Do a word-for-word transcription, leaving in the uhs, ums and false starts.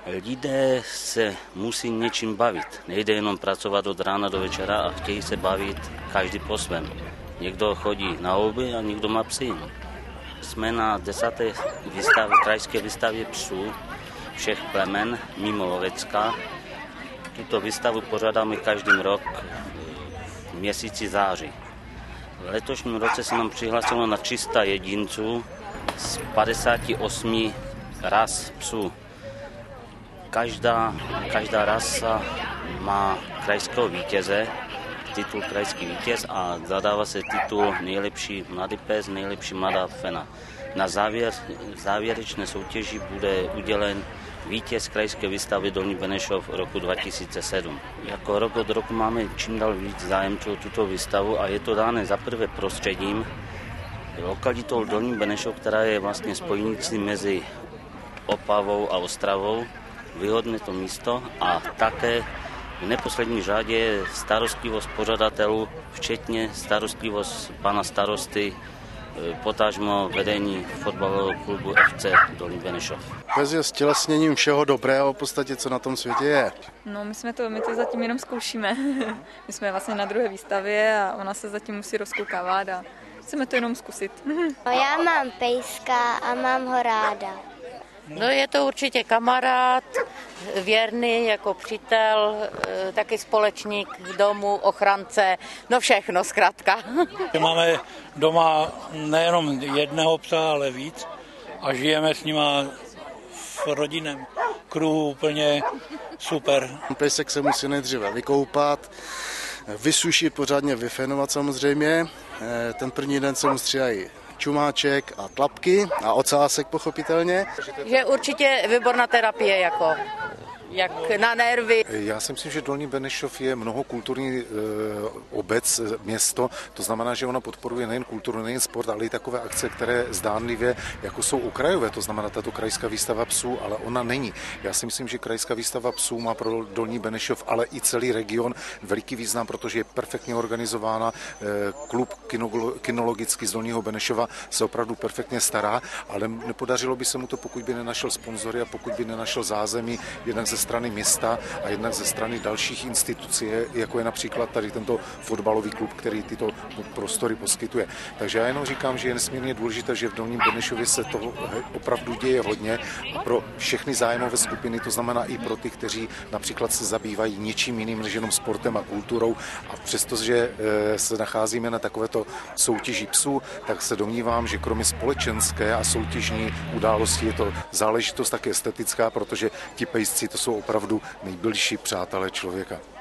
Lidé se musí něčím bavit. Nejde jenom pracovat od rána do večera a chtějí se bavit každý po svém. Někdo chodí na houby a někdo má psy. Jsme na desáté výstavě, krajské výstavě psů všech plemen mimo Lovecka. Tuto výstavu pořádáme každý rok v měsíci září. V letošním roce se nám přihlásilo na tři sta jedinců z padesáti osmi ras psů. Každá, každá rasa má krajského vítěze, titul krajský vítěz a zadává se titul nejlepší mladý pes, nejlepší mladá fena. Na závěr, závěrečné soutěži bude udělen vítěz krajské výstavy Dolní Benešov roku dva tisíce sedm. Jako rok od roku máme čím dál víc zájemců o tuto výstavu a je to dáno za prvé prostředím, lokalitou Dolní Benešov, která je vlastně spojnicí mezi Opavou a Ostravou. Výhodné to místo a také v neposlední řadě starostlivost pořadatelů, včetně starostlivost pana starosty, potažmo vedení fotbalového klubu F C Dolní Benešov. Pes je stělesněním všeho dobrého v podstatě, co na tom světě je. No, my jsme to, my to zatím jenom zkoušíme. My jsme vlastně na druhé výstavě a ona se zatím musí rozkoukávat a chceme to jenom zkusit. No, já mám pejska a mám ho ráda. No, je to určitě kamarád, věrný jako přítel, taky společník v domu, ochránce, no všechno zkrátka. Máme doma nejenom jednoho psa, ale víc a žijeme s nima v rodinném kruhu úplně super. Pejsek se musí nejdříve vykoupat, vysušit, pořádně vyfénovat samozřejmě. Ten první den se mu stříhají čumáček a tlapky a ocásek pochopitelně. Že určitě výborná terapie jako jak na nervy. Já si myslím, že Dolní Benešov je mnohokulturní e, obec, město, to znamená, že ona podporuje nejen kulturu, nejen sport, ale i takové akce, které zdánlivě jako jsou okrajové, to znamená tato krajská výstava psů, ale ona není. Já si myslím, že krajská výstava psů má pro Dolní Benešov, ale i celý region veliký význam, protože je perfektně organizována. E, klub kinologický z Dolního Benešova se opravdu perfektně stará, ale nepodařilo by se mu to, pokud by nenašel sponzory a pokud by nenašel zázemí jednak ze strany města a jednak ze strany dalších institucí, jako je například tady tento fotbalový klub, který tyto prostory poskytuje. Takže já jenom říkám, že je nesmírně důležité, že v Dolním Benešově se toho opravdu děje hodně pro všechny zájmové skupiny, to znamená i pro ty, kteří například se zabývají něčím jiným než jenom sportem a kulturou. A přestože se nacházíme na takovéto soutěži psů, tak se domnívám, že kromě společenské a soutěžní události je to záležitost také estetická, protože ti pejsci to jsou opravdu nejbližší přátelé člověka.